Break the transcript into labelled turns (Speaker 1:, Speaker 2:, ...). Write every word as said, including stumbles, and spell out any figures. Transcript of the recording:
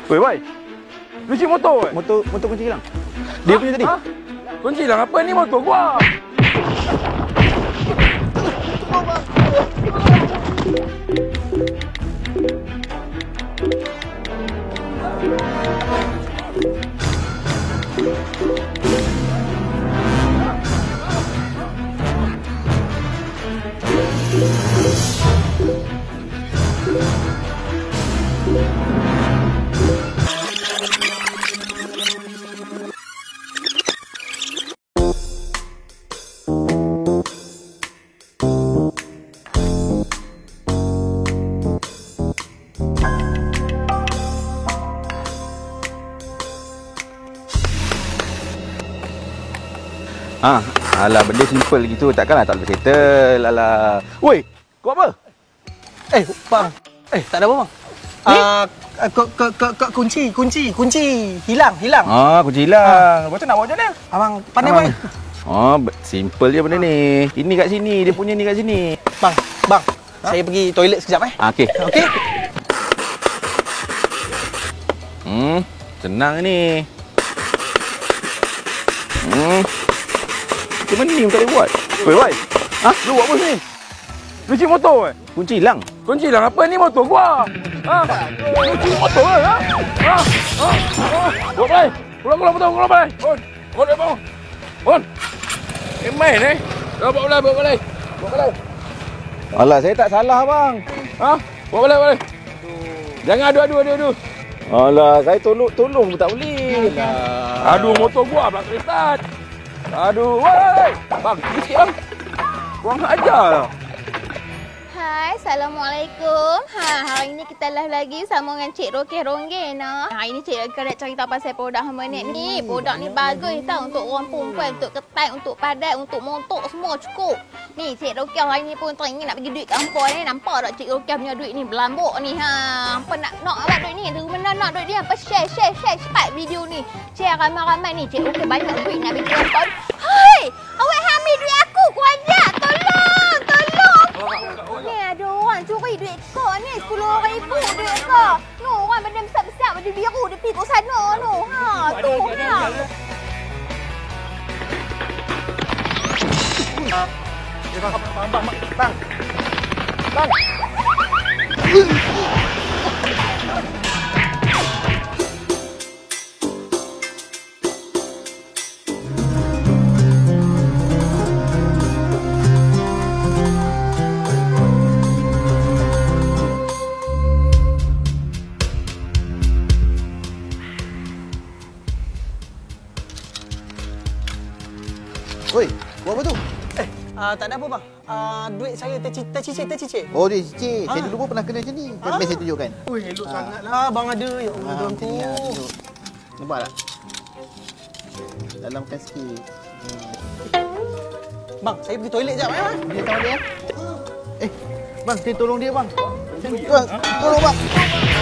Speaker 1: Woi, boy. Kunci motor, weh.
Speaker 2: Motor motor kunci hilang. Dia ha? punya tadi. Ha?
Speaker 1: Kunci hilang apa ni motor gua?
Speaker 2: Ah, alah benda simple gitu, takkanlah tak boleh settle. Alah. Woi, kau apa?
Speaker 3: Eh, bang. Eh, tak ada apa, bang. Ah, uh, ke ke ke kunci, kunci, kunci hilang, hilang.
Speaker 2: Ah, kunci hilang. Lepas tu nak bawa macam mana?
Speaker 3: Abang pandai boy.
Speaker 2: Oh, simple je benda ni. Ini kat sini, dia punya ni kat sini.
Speaker 3: Bang, bang. Ha? Saya pergi toilet sekejap eh.
Speaker 2: Ah, okey.
Speaker 3: Okey.
Speaker 2: Hmm, senang ni. Hmm. Macam mana ni tak boleh buat?
Speaker 1: Woi, woi. Ha? Lu buat apa sini? Kunci motor, weh.
Speaker 2: Kunci hilang.
Speaker 1: Kunci hilang apa ni motor gua? Ha? Kunci motor, weh. Ha? Ha? Ha? Buat balai. Pulang, pulang, pulang, pulang balai. On. On, on. On. Eh, main eh. Bawa balai, bawa balai. Bawa balai.
Speaker 2: Alah, saya tak salah, bang.
Speaker 1: Ha? Bawa balai, balai. Jangan adu, adu, adu, adu.
Speaker 2: Alah, saya tolong, tolong pun tak boleh.
Speaker 1: Alah. Aduh, motor gua pula start. Aduh, woi. Bang, sikit bang. Kurang ajar lah.
Speaker 4: Hai, Assalamualaikum. Ha, hari ni kita live lagi sama dengan Cik Rokeh Ronggen. Ha. Hari ni Cik Rokeh nak cerita pasal produk Hermonex ni. Produk ni bagus tau untuk orang perempuan, untuk ketat, untuk padat, untuk montok semua cukup. Ni Cik Rokeh hari ni pun teringin nak pergi duit kampung ni. Nampak tak Cik Rokeh punya duit ni berlambuk ni. Ha, apa nak nak awak duit ni? Tu mana nak duit ni? Apa share, share, share cepat video ni. Share ramai-ramai ni. Cik Rokeh banyak duit nak bikin kampung. Hai, awak ambil duit aku. Ku ajak. Tolong, tolong. Ni ada orang curi duit kau ni sepuluh ribu duit kau. No, orang benda besar-besar baju biru dia pergi kat sana tu. Ha, tu ha.
Speaker 3: Bang, bang, bang, bang. Bang.
Speaker 5: Oi, buat apa tu?
Speaker 3: Eh, uh, tak ada apa bang. Uh, duit saya tercicit, tercicit, tercicit.
Speaker 5: Oh, dia cicit.
Speaker 3: Ha?
Speaker 5: Saya dulu pun pernah kena macam ni.
Speaker 3: Ha?
Speaker 5: Jom saya tunjukkan.
Speaker 3: Ui, elok
Speaker 5: Ha.
Speaker 3: sangatlah bang ada. Ya Allah,
Speaker 5: Ha,
Speaker 3: tuanku.
Speaker 5: macam ni lah, tunjuk. Nampak tak? Dalamkan sikit.
Speaker 3: Bang, saya pergi toilet jap eh.
Speaker 5: Dia tahu dia. Eh, bang, saya tolong dia bang. Bang, tolong bang.